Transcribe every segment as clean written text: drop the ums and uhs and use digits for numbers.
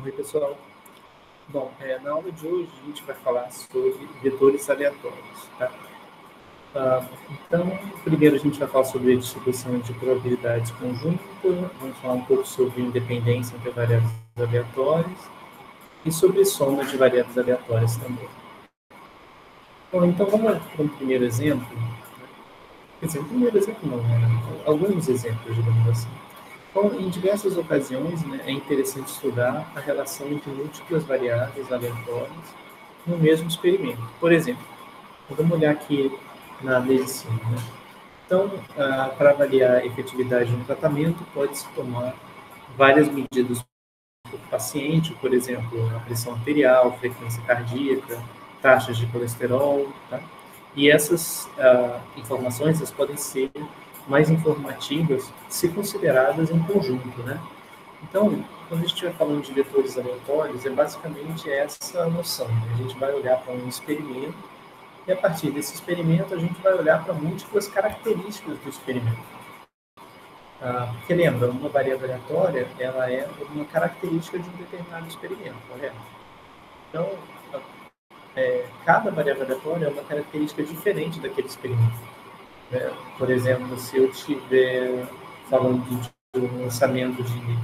Oi, pessoal. Bom, na aula de hoje a gente vai falar sobre vetores aleatórios, tá? Então, primeiro a gente vai falar sobre a distribuição de probabilidades conjunta, vamos falar um pouco sobre independência entre variáveis aleatórias e sobre soma de variáveis aleatórias também. Bom, então vamos para um primeiro exemplo. Quer dizer, um primeiro exemplo não, né? Alguns exemplos, digamos assim. Bom, em diversas ocasiões, né, é interessante estudar a relação entre múltiplas variáveis aleatórias no mesmo experimento. Por exemplo, vamos olhar aqui na medicina. Né? Então, para avaliar a efetividade de um tratamento, pode-se tomar várias medidas por paciente, por exemplo, a pressão arterial, frequência cardíaca, taxas de colesterol, tá? E essas informações elas podem ser mais informativas se consideradas em conjunto, né? Então, quando a gente estiver falando de vetores aleatórios, é basicamente essa noção. Né? A gente vai olhar para um experimento e, a partir desse experimento, a gente vai olhar para múltiplas características do experimento. Porque lembra, uma variável aleatória, ela é uma característica de um determinado experimento, correto? Então, cada variável aleatória é uma característica diferente daquele experimento. Por exemplo, se eu estiver falando de um lançamento de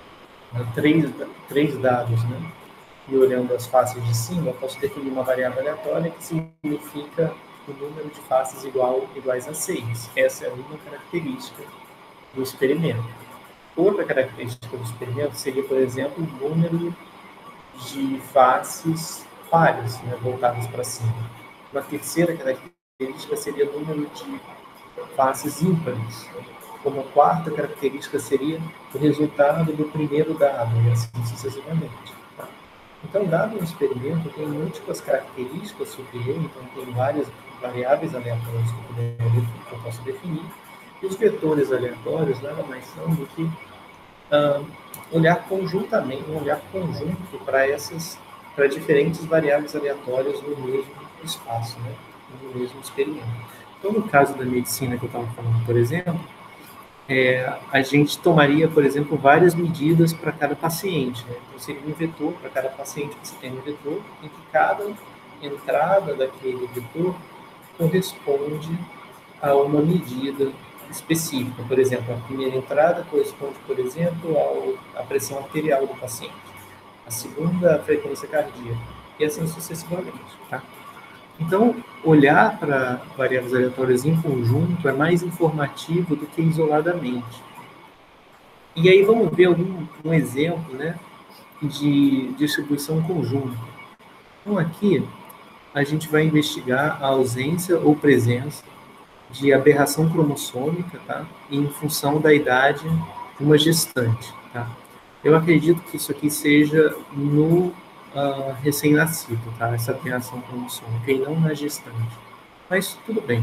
três dados, né? E olhando as faces de cima, eu posso definir uma variável aleatória que significa o número de faces iguais a 6. Essa é uma característica do experimento. Outra característica do experimento seria, por exemplo, o número de faces pares, né, voltadas para cima. Uma terceira característica seria o número de faces ímpares. Como quarta característica seria o resultado do primeiro dado, e assim sucessivamente. Tá? Então, dado um experimento, tem múltiplas características sobre ele, então tem várias variáveis aleatórias que eu posso definir, e os vetores aleatórios nada mais são do que olhar conjuntamente, um olhar conjunto para diferentes variáveis aleatórias no mesmo espaço, né? No mesmo experimento. Então, no caso da medicina que eu estava falando, por exemplo, a gente tomaria, por exemplo, várias medidas para cada paciente. Né? Então, seria um vetor para cada paciente, você tem um vetor em que cada entrada daquele vetor corresponde a uma medida específica. Por exemplo, a primeira entrada corresponde, por exemplo, à pressão arterial do paciente. A segunda, a frequência cardíaca. E assim sucessivamente. Tá? Então, olhar para variáveis aleatórias em conjunto é mais informativo do que isoladamente. E aí vamos ver um exemplo, né, de distribuição conjunta. Então, aqui a gente vai investigar a ausência ou presença de aberração cromossômica, tá? Em função da idade de uma gestante, tá? Eu acredito que isso aqui seja no recém-nascido, tá? Essa aberração cromossômica, e não na gestante. Mas tudo bem.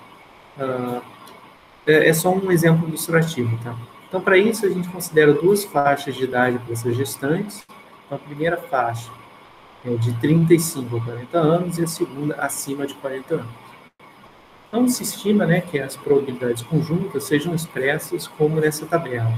É só um exemplo ilustrativo, tá? Então, para isso, a gente considera duas faixas de idade para essas gestantes. Então, a primeira faixa é de 35 a 40 anos e a segunda acima de 40 anos. Então, se estima, né, que as probabilidades conjuntas sejam expressas como nessa tabela,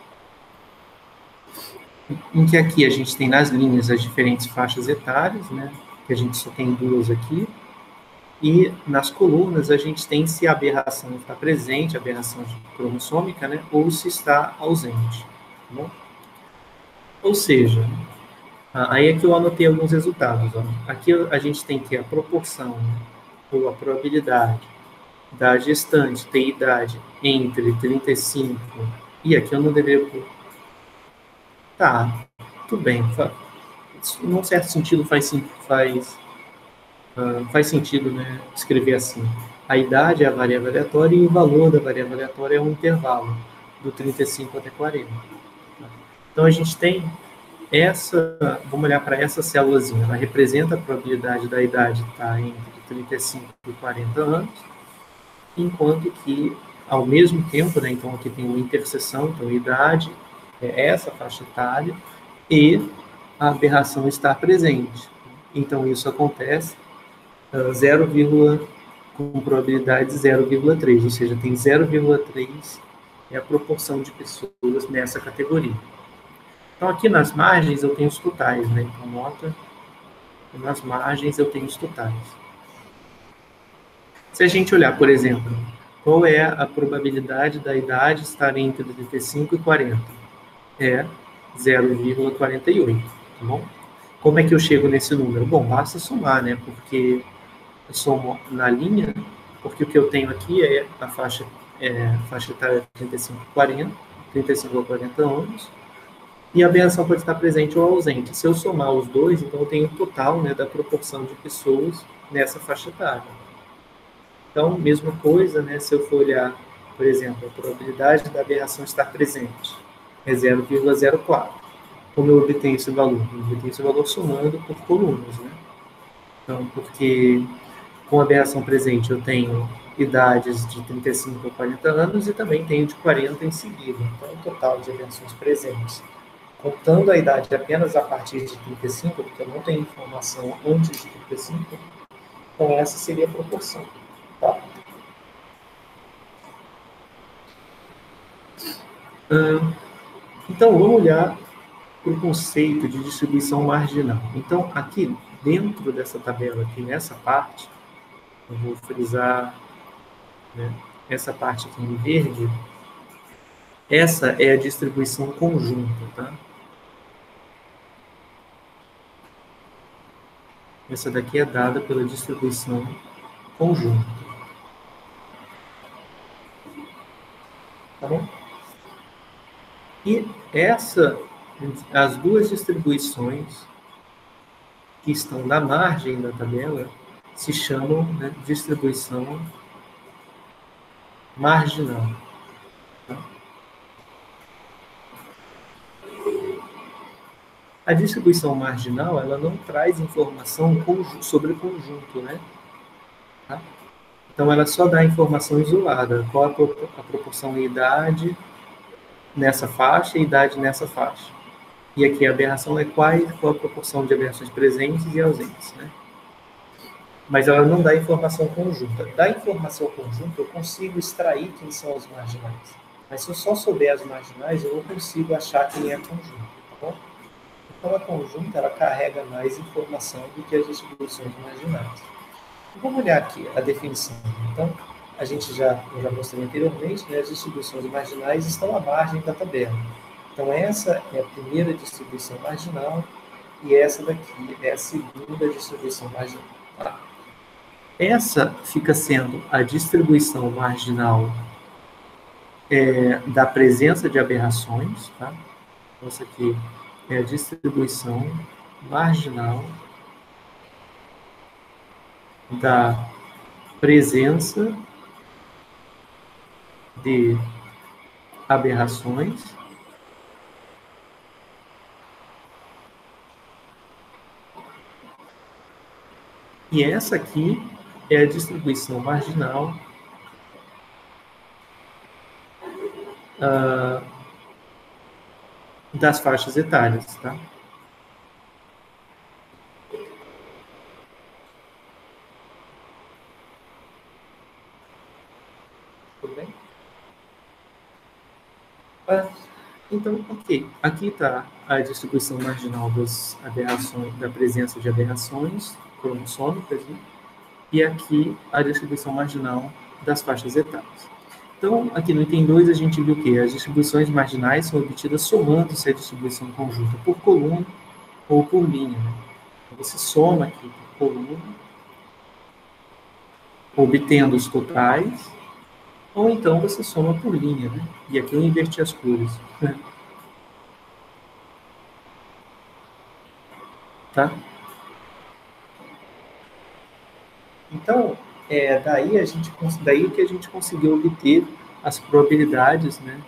em que aqui a gente tem nas linhas as diferentes faixas etárias, né, que a gente só tem duas aqui, e nas colunas a gente tem se a aberração está presente, a aberração cromossômica, né, ou se está ausente. Tá bom? Ou seja, aí é que eu anotei alguns resultados. Ó. Aqui a gente tem que a proporção, ou a probabilidade da gestante ter idade entre 35 e aqui eu não deveria... Tá, tudo bem. Num certo sentido faz sentido, né, escrever assim. A idade é a variável aleatória e o valor da variável aleatória é um intervalo do 35 até 40. Então a gente tem vamos olhar para essa célulazinha, ela representa a probabilidade da idade estar entre 35 e 40 anos, enquanto que, ao mesmo tempo, né, então aqui tem uma interseção, então a idade é essa faixa etária e a aberração está presente. Então isso acontece com probabilidade 0,3, ou seja, tem 0,3 é a proporção de pessoas nessa categoria. Então, aqui nas margens eu tenho os totais, né? Então, nota que nas margens eu tenho os totais. Se a gente olhar, por exemplo, qual é a probabilidade da idade estar entre 35 e 40? É 0,48, tá bom? Como é que eu chego nesse número? Bom, basta somar, né? Porque eu somo na linha, porque o que eu tenho aqui é a faixa etária 35 a 40 anos, e a aberração pode estar presente ou ausente. Se eu somar os dois, então eu tenho o total, né, da proporção de pessoas nessa faixa etária. Então, mesma coisa, né, se eu for olhar, por exemplo, a probabilidade da aberração estar presente é 0,04. Como eu obtenho esse valor? Eu obtenho esse valor somando por colunas, né? Então, porque com a aberração presente eu tenho idades de 35 a 40 anos e também tenho de 40 em seguida. Então, o total de aberrações presentes, contando a idade apenas a partir de 35, porque eu não tenho informação antes de 35, então essa seria a proporção. Tá? Então, vamos olhar para o conceito de distribuição marginal. Então, aqui, dentro dessa tabela, aqui nessa parte, eu vou frisar, né, essa parte aqui em verde, essa é a distribuição conjunta, tá? Essa daqui é dada pela distribuição conjunta. Tá bom? E as duas distribuições que estão na margem da tabela se chamam, né, distribuição marginal. Tá? A distribuição marginal, ela não traz informação sobre o conjunto, né? Tá? Então, ela só dá informação isolada, qual a proporção em idade nessa faixa e idade nessa faixa. E aqui a aberração é qual a proporção de aberrações presentes e ausentes, né? Mas ela não dá informação conjunta. Da informação conjunta, eu consigo extrair quem são os marginais. Mas se eu só souber as marginais, eu não consigo achar quem é a conjunta, tá bom? Então, a conjunta, ela carrega mais informação do que as distribuições marginais. Vamos olhar aqui a definição. Então, eu já mostrei anteriormente, né, as distribuições marginais estão à margem da tabela. Então, essa é a primeira distribuição marginal e essa daqui é a segunda distribuição marginal. Tá? Essa fica sendo a distribuição marginal da presença de aberrações. Tá? Então, essa aqui é a distribuição marginal da presença de aberrações e essa aqui é a distribuição marginal das faixas etárias, tá? Tudo bem? Então, ok. Aqui está a distribuição marginal das aberrações, da presença de aberrações cromossômicas, né? E aqui a distribuição marginal das faixas etárias. Então, aqui no item 2, a gente viu que as distribuições marginais são obtidas somando-se a distribuição conjunta por coluna ou por linha. Né? Então, você soma aqui por coluna, obtendo os totais, ou então você soma por linha. Né? E aqui eu inverti as cores. Tá? Então, daí que a gente conseguiu obter as probabilidades, né,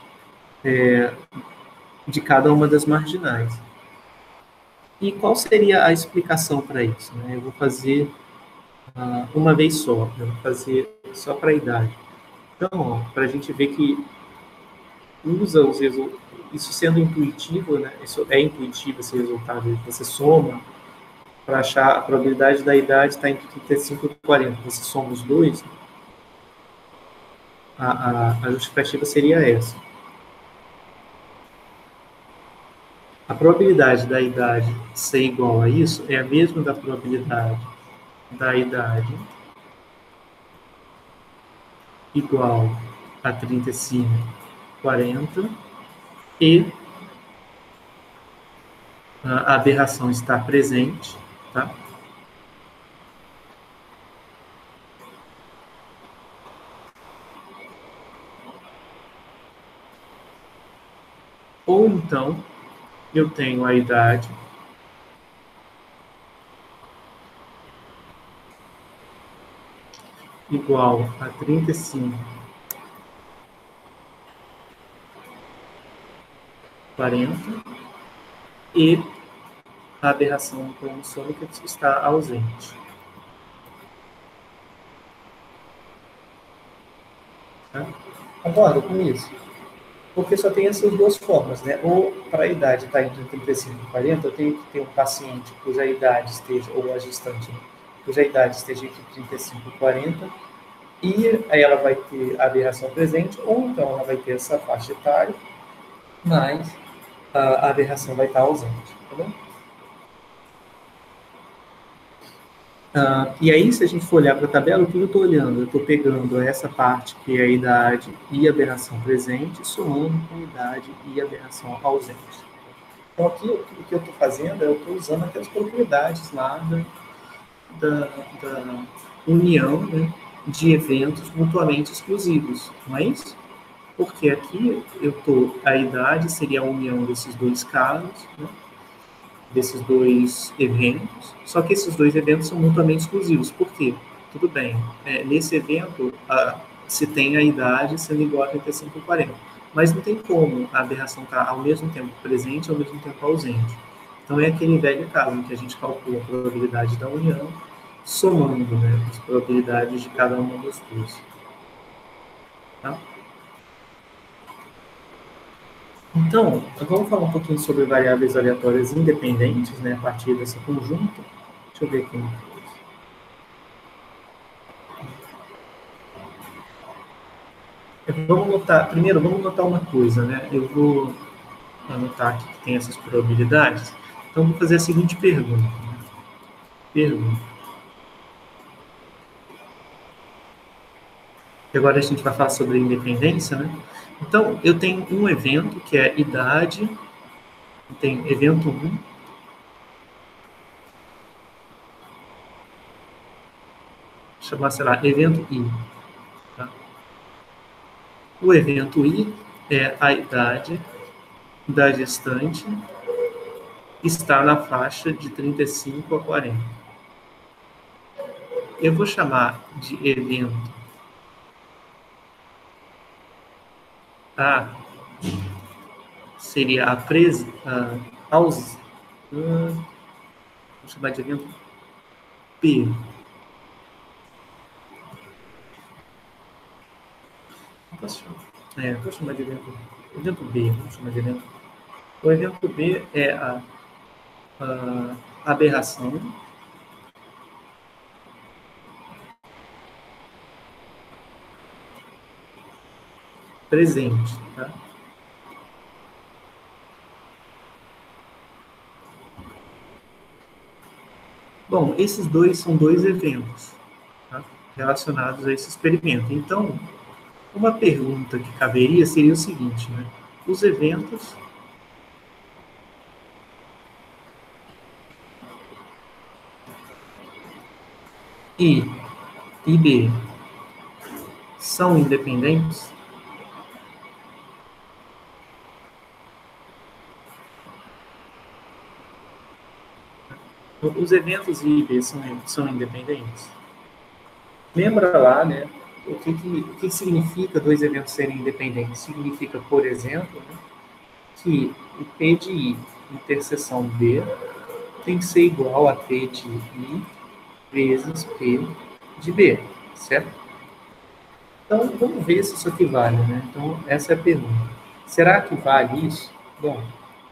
de cada uma das marginais. E qual seria a explicação para isso? Né? Eu vou fazer uma vez só, eu vou fazer só para a idade. Então, para a gente ver que usa os resultados, isso sendo intuitivo, né? Isso é intuitivo esse resultado, você soma para achar a probabilidade da idade está entre 35 e 40. Você soma os dois, a justificativa seria essa. A probabilidade da idade ser igual a isso é a mesma da probabilidade da idade igual a 35, 40 e a aberração está presente, tá? Ou então, eu tenho a idade igual a 35, 40 e a aberração cromossômica está ausente. Tá? Concorda com isso? Porque só tem essas duas formas, né? Ou para a idade estar entre 35 e 40, eu tenho que ter um paciente cuja idade esteja, ou a gestante, cuja idade esteja entre 35 e 40, e aí ela vai ter a aberração presente, ou então ela vai ter essa faixa etária, mas a aberração vai estar ausente, tá bom? E aí, se a gente for olhar para a tabela, o que eu estou olhando? Eu estou pegando essa parte que é a idade e a aberração presente, somando com a idade e a aberração ausente. Então, aqui, o que eu estou fazendo é eu estou usando aquelas propriedades lá da união, né, de eventos mutuamente exclusivos, não é isso? Porque aqui a idade seria a união desses dois casos, né, desses dois eventos, só que esses dois eventos são mutuamente exclusivos. Por quê? Tudo bem, nesse evento se tem a idade sendo igual a 35 e 40, mas não tem como a aberração estar ao mesmo tempo presente e ao mesmo tempo ausente. Então é aquele velho caso em que a gente calcula a probabilidade da união somando, né, as probabilidades de cada uma das duas. Tá? Então, vamos falar um pouquinho sobre variáveis aleatórias independentes, né, a partir dessa conjunta. Deixa eu ver aqui uma coisa. Primeiro, vamos notar uma coisa, né? Eu vou anotar aqui que tem essas probabilidades. Então, vou fazer a seguinte pergunta. Pergunta. E agora a gente vai falar sobre independência, né? Então, eu tenho um evento que é idade, tem evento 1, chamar, sei lá, evento I. Tá? O evento I é a idade da gestante está na faixa de 35 a 40. Eu vou chamar de evento A, seria vou chamar de evento P. Vou chamar de evento B. Vamos chamar de evento. O evento B é a aberração presente, tá? Bom, esses dois são dois eventos, tá, relacionados a esse experimento. Então, uma pergunta que caberia seria o seguinte, né? Os eventos I e B são independentes? Os eventos I e B são independentes? Lembra lá, né? O que significa dois eventos serem independentes? Significa, por exemplo, né, que o P de I interseção B tem que ser igual a P de I vezes P de B, certo? Então, vamos ver se isso aqui vale, né? Então, essa é a pergunta. Será que vale isso? Bom,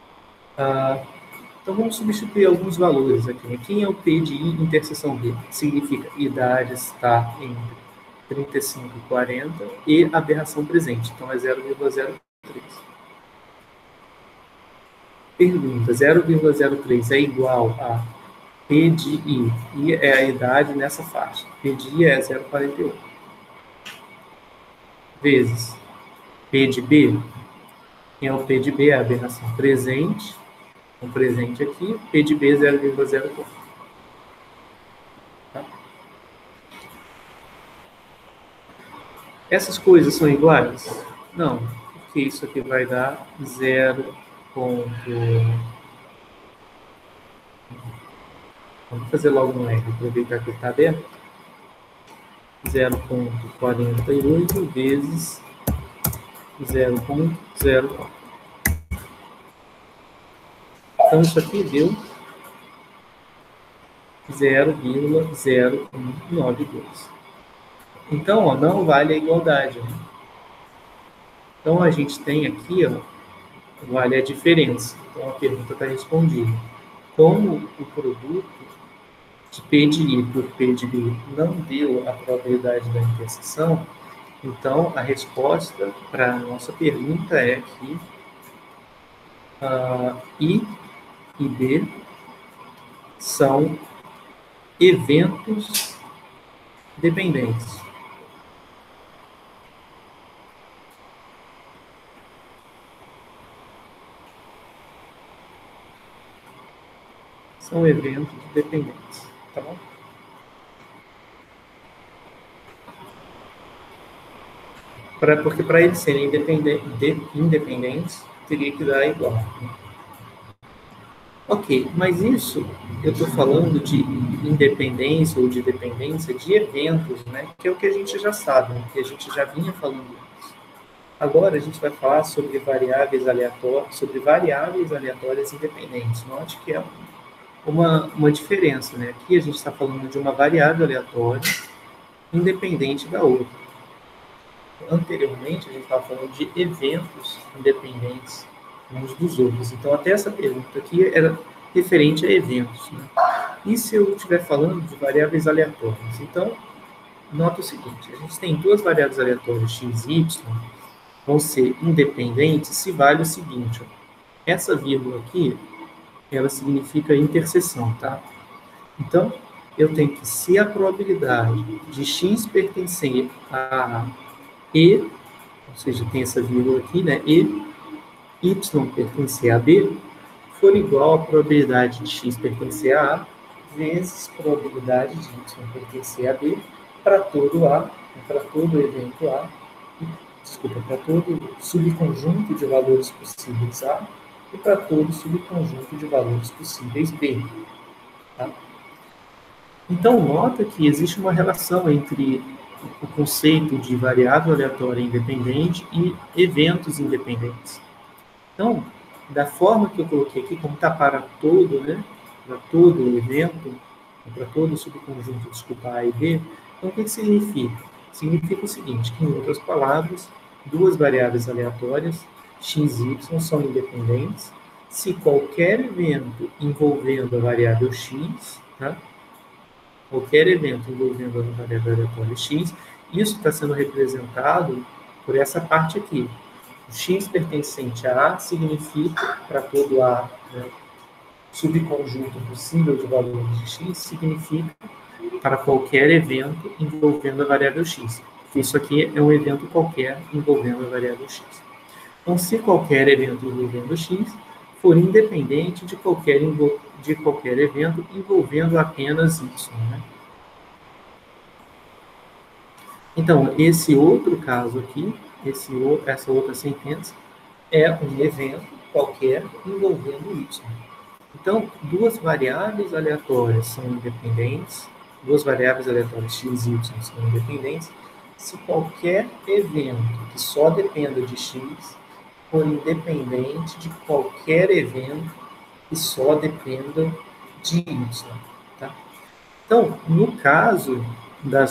então vamos substituir alguns valores aqui, né? Quem é o P de I interseção B? Significa idade está entre 35 e 40 e aberração presente. Então, é 0,03. Pergunta: 0,03 é igual a P de I, I é a idade nessa faixa, P de I é 0,41, vezes P de B, quem é o P de B? É a aberração presente, um presente aqui, P de B 0,04. Tá? Essas coisas são iguais? Não, porque isso aqui vai dar 0. Vamos fazer logo um R, aproveitar que está aberto. 0,48 vezes 0,04. Então, isso aqui deu 0,0192. Então, ó, não vale a igualdade. Né? Então, a gente tem aqui, ó, vale a diferença. Então, a pergunta está respondida. Como o produto de P de I por P de B não deu a probabilidade da interseção, então, a resposta para a nossa pergunta é que I e B são eventos dependentes. São eventos dependentes, tá bom? Porque para eles serem independentes, teria que dar igual. Né? Ok, mas isso eu estou falando de independência ou de dependência de eventos, né? Que é o que a gente já sabe, né? Que a gente já vinha falando antes. Agora a gente vai falar sobre variáveis aleatórias independentes. Note que é uma diferença, né? Aqui a gente está falando de uma variável aleatória independente da outra. Anteriormente a gente estava falando de eventos independentes uns dos outros. Então, até essa pergunta aqui era referente a eventos. Né? E se eu estiver falando de variáveis aleatórias? Então, nota o seguinte, a gente tem duas variáveis aleatórias, x e y, vão ser independentes se vale o seguinte, ó, essa vírgula aqui, ela significa interseção, tá? Então, eu tenho que, se a probabilidade de x pertencer a E, ou seja, tem essa vírgula aqui, né, E, y pertencer a B, for igual à probabilidade de x pertencer a A, vezes probabilidade de y pertencer a B, para todo A, para todo evento A, para todo subconjunto de valores possíveis A, e para todo subconjunto de valores possíveis B. Tá? Então, nota que existe uma relação entre o conceito de variável aleatória independente e eventos independentes. Então, da forma que eu coloquei aqui, como está para todo, né, para todo evento, para todo subconjunto, A e B, então o que significa? Significa o seguinte, que em outras palavras, duas variáveis aleatórias, x e y, são independentes se qualquer evento envolvendo a variável x, tá? Qualquer evento envolvendo a variável aleatória x, isso está sendo representado por essa parte aqui. O x pertencente a A significa, para todo A, né, subconjunto possível de valores de x, significa para qualquer evento envolvendo a variável x. Isso aqui é um evento qualquer envolvendo a variável x. Então, se qualquer evento envolvendo x for independente de qualquer evento envolvendo apenas y. Né? Então, esse outro caso aqui, essa outra sentença, é um evento qualquer envolvendo y. Então, duas variáveis aleatórias são independentes, duas variáveis aleatórias x e y são independentes, se qualquer evento que só dependa de x for independente de qualquer evento que só dependa de y. Tá? Então, no caso da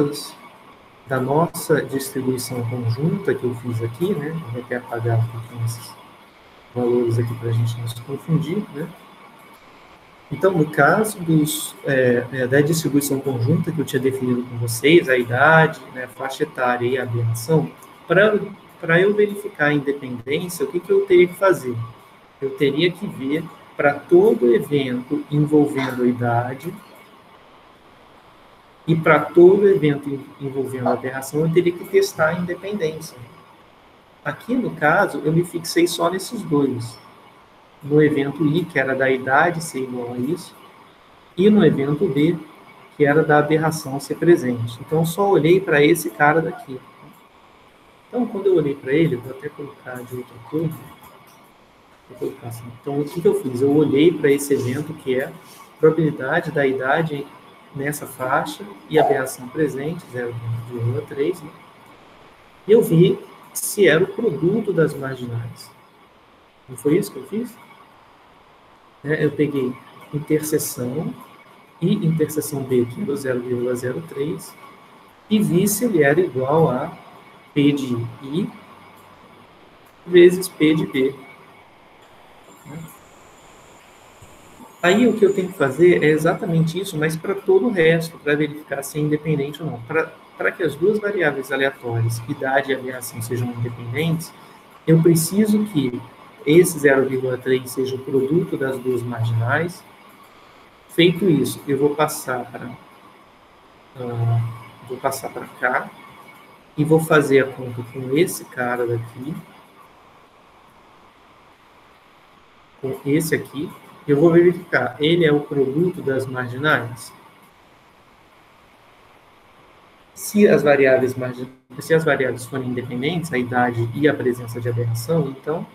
nossa distribuição conjunta que eu fiz aqui, né? Vou até apagar um pouquinho esses valores aqui para a gente não se confundir, né? Então, no caso da distribuição conjunta que eu tinha definido com vocês, a idade, né, a faixa etária e a aberração, para eu verificar a independência, o que eu teria que fazer? eu teria que ver para todo evento envolvendo a idade e para todo evento envolvendo a aberração, eu teria que testar a independência. Aqui, no caso, eu me fixei só nesses dois. No evento I, que era da idade ser igual a isso, e no evento B, que era da aberração ser presente. Então, eu só olhei para esse cara daqui. Então, quando eu olhei para ele, eu vou até colocar de outra cor. Vou colocar assim. Então, o que eu fiz? Eu olhei para esse evento, que é probabilidade da idade nessa faixa e aberração presente, 0,3, né? E eu vi se era o produto das marginais. Não foi isso que eu fiz? Eu peguei interseção e interseção B, que era o 0,03, e vi se ele era igual a P de I vezes P de B. Aí o que eu tenho que fazer é exatamente isso, mas para todo o resto, para verificar se é independente ou não. Para que as duas variáveis aleatórias, idade e aberração, sejam independentes, eu preciso que esse 0,3 seja o produto das duas marginais. Feito isso, eu vou passar para cá e vou fazer a conta com esse cara daqui, com esse aqui. Eu vou verificar, ele é o produto das marginais? Se as variáveis forem independentes, a idade e a presença de aberração, então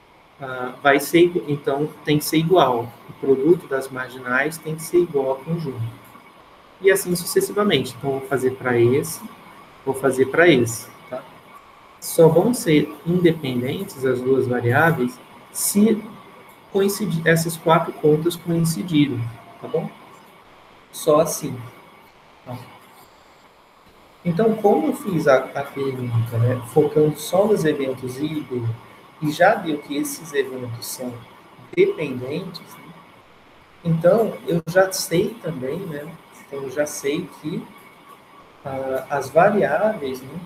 tem que ser igual. O produto das marginais tem que ser igual ao conjunto. E assim sucessivamente. Então, vou fazer para esse, vou fazer para esse. Tá? Só vão ser independentes as duas variáveis se essas quatro contas coincidirem. Tá bom? Só assim. Tá? Então, como eu fiz a pergunta, né, focando só nos eventos I e B, e já deu que esses eventos são dependentes, né, então eu já sei também, né, então eu já sei que as variáveis, né,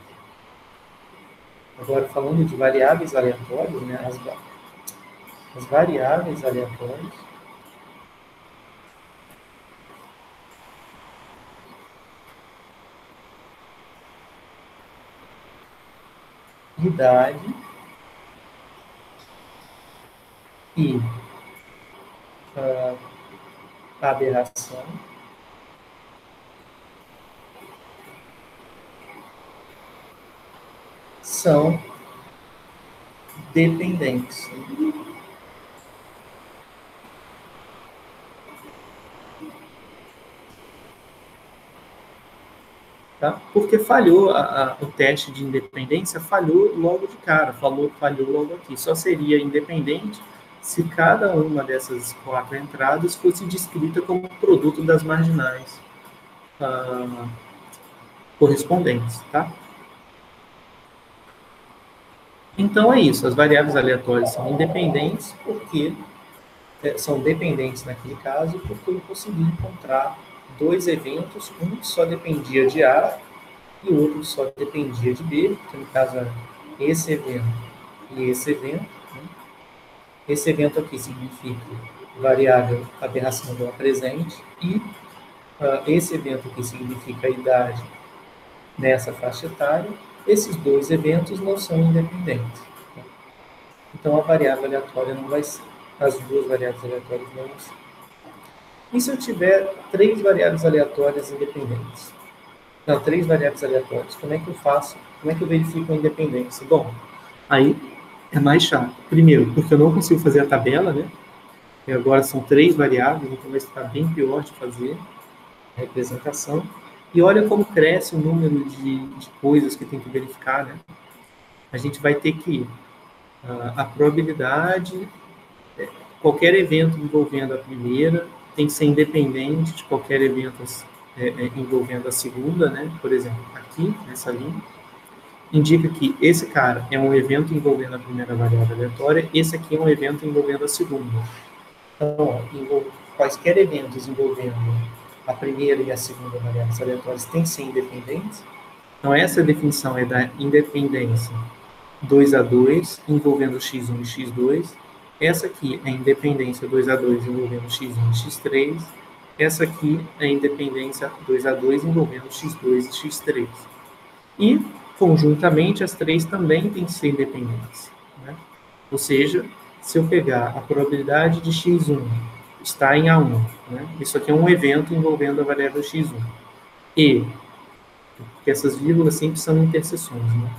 agora falando de variáveis aleatórias, né, as variáveis aleatórias idade e aberração são dependentes. Tá? Porque falhou o teste de independência, falhou logo de cara, falhou logo aqui. Só seria independente se cada uma dessas quatro entradas fosse descrita como produto das marginais correspondentes. Tá? Então é isso, as variáveis aleatórias são independentes porque são dependentes naquele caso, porque eu consegui encontrar dois eventos, um que só dependia de A e o outro que só dependia de B, que no caso era esse evento e esse evento. Né? Esse evento aqui significa variável aberração do presente e esse evento aqui significa a idade nessa faixa etária. Esses dois eventos não são independentes. Né? Então a variável aleatória não vai ser. As duas variáveis aleatórias não vão ser. E se eu tiver três variáveis aleatórias independentes? Não, três variáveis aleatórias. Como é que eu faço? Como é que eu verifico a independência? Bom, aí é mais chato. Primeiro, porque eu não consigo fazer a tabela, né? E agora são três variáveis, então vai ficar bem pior de fazer a representação. E olha como cresce o número de coisas que tem que verificar, né? A gente vai ter que a probabilidade, qualquer evento envolvendo a primeira tem que ser independente de qualquer evento envolvendo a segunda, né? Por exemplo, aqui, nessa linha, indica que esse cara é um evento envolvendo a primeira variável aleatória, esse aqui é um evento envolvendo a segunda. Então, quaisquer eventos envolvendo a primeira e a segunda variáveis aleatórias têm que ser independentes. Então, essa definição é da independência 2 a 2, envolvendo x1 e x2. Essa aqui é a independência 2A2 envolvendo x1 e x3. Essa aqui é a independência 2A2 envolvendo x2 e x3. E, conjuntamente, as três também têm que ser independentes, né? Ou seja, se eu pegar a probabilidade de x1 está em A1, né? Isso aqui é um evento envolvendo a variável x1. E, porque essas vírgulas sempre são interseções, né?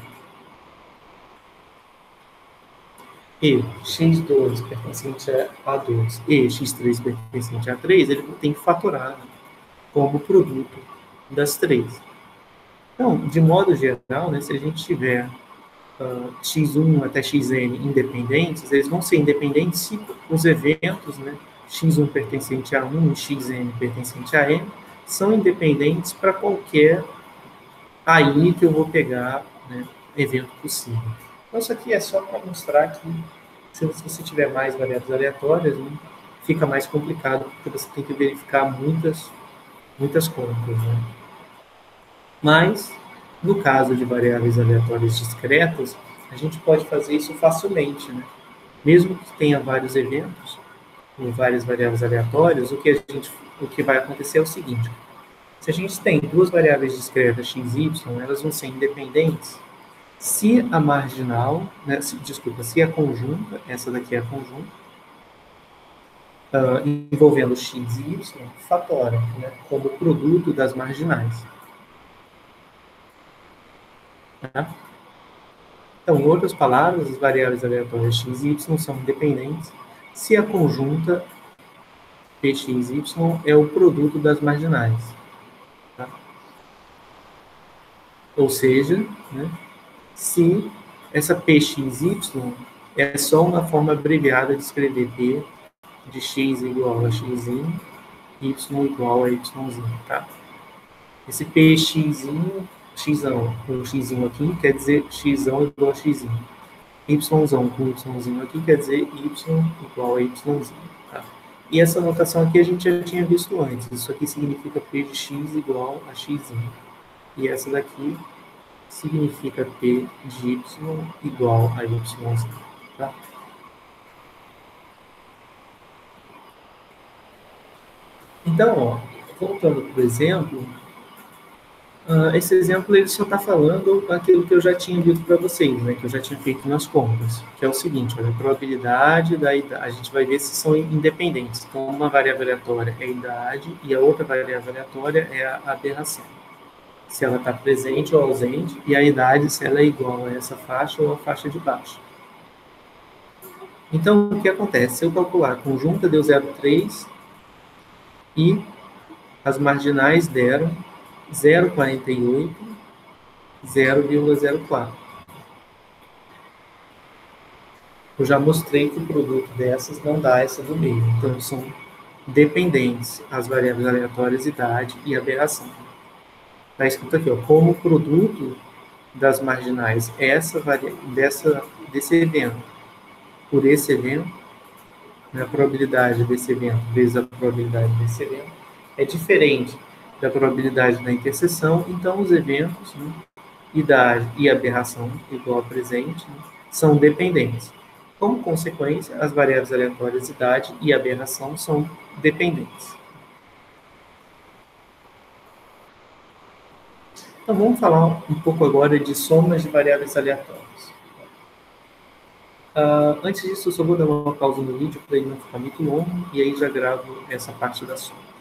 E x2 pertencente a A2 e x3 pertencente a A3, ele tem que fatorar, né, como produto das três. Então, de modo geral, né, se a gente tiver x1 até xn independentes, eles vão ser independentes se os eventos, né, x1 pertencente a 1 e xn pertencente a n, são independentes para qualquer AI que eu vou pegar, né, evento possível. Então, isso aqui é só para mostrar que se você tiver mais variáveis aleatórias, né, fica mais complicado, porque você tem que verificar muitas contas, né? Mas, no caso de variáveis aleatórias discretas, a gente pode fazer isso facilmente, né? Mesmo que tenha vários eventos, ou várias variáveis aleatórias, o que vai acontecer é o seguinte: se a gente tem duas variáveis discretas x e y, elas vão ser independentes se a marginal, né, se a conjunta, essa daqui é a conjunta, envolvendo x e y, fatora, né, como produto das marginais. Tá? Então, em outras palavras, as variáveis aleatórias x e y são independentes se a conjunta px e y é o produto das marginais. Tá? Ou seja, né, se essa pxy é só uma forma abreviada de escrever p de x igual a x, y igual a y, tá? Esse px, xão com x aqui, quer dizer x igual a x. Yzão com y aqui, quer dizer y igual a y. Tá? E essa notação aqui a gente já tinha visto antes. Isso aqui significa p de x igual a x. E essa daqui significa p de y igual a y. Tá? Então, ó, voltando para o exemplo, esse exemplo ele só está falando aquilo que eu já tinha dito para vocês, né, que eu já tinha feito nas contas, que é o seguinte: olha, a probabilidade da idade, a gente vai ver se são independentes. Então, uma variável aleatória é a idade e a outra variável aleatória é a aberração. Se ela está presente ou ausente, e a idade, se ela é igual a essa faixa ou a faixa de baixo. Então, o que acontece? Se eu calcular a conjunta, deu 0,3 e as marginais deram 0,48, 0,04. Eu já mostrei que o produto dessas não dá essa do meio. Então, são dependentes as variáveis aleatórias, idade e aberração. Está escrito aqui, ó, como produto das marginais desse evento por esse evento, né, a probabilidade desse evento vezes a probabilidade desse evento é diferente da probabilidade da interseção. Então, os eventos, né, idade e aberração igual a presente, né, são dependentes. Como consequência, as variáveis aleatórias idade e aberração são dependentes. Então, vamos falar um pouco agora de somas de variáveis aleatórias. Antes disso, eu só vou dar uma pausa no vídeo para ele não ficar muito longo, e aí já gravo essa parte da soma.